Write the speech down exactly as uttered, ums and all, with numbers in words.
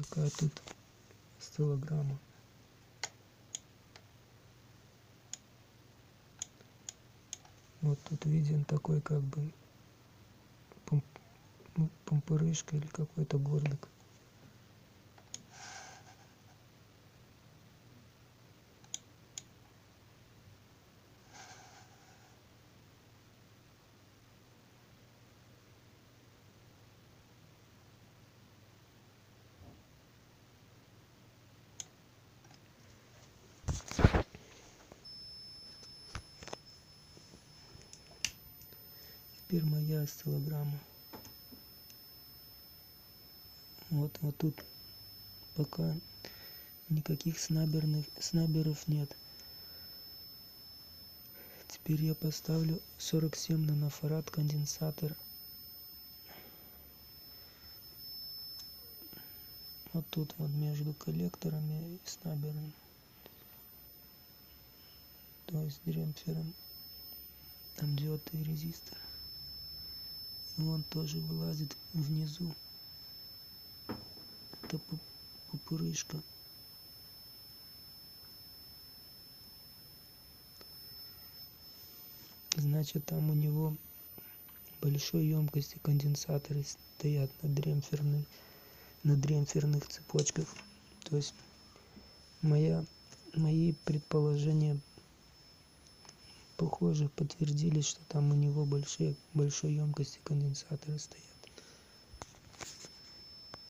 какая тут осциллограмма. Вот тут виден такой как бы пум, ну, пумпырышка или какой-то горлик. Теперь моя осциллограмма. Вот, вот тут пока никаких снаберных, снаберов нет. Теперь я поставлю сорок семь нанофарад конденсатор. Вот тут вот между коллекторами и снабером. То есть демпфером. Там диод и резистор. И он тоже вылазит внизу. Это пупырышка. Значит, там у него большой емкости конденсаторы стоят на демпферной, на демпферных цепочках. То есть моя, мои предположения похоже подтвердились, что там у него большие, большой емкости конденсаторы стоят.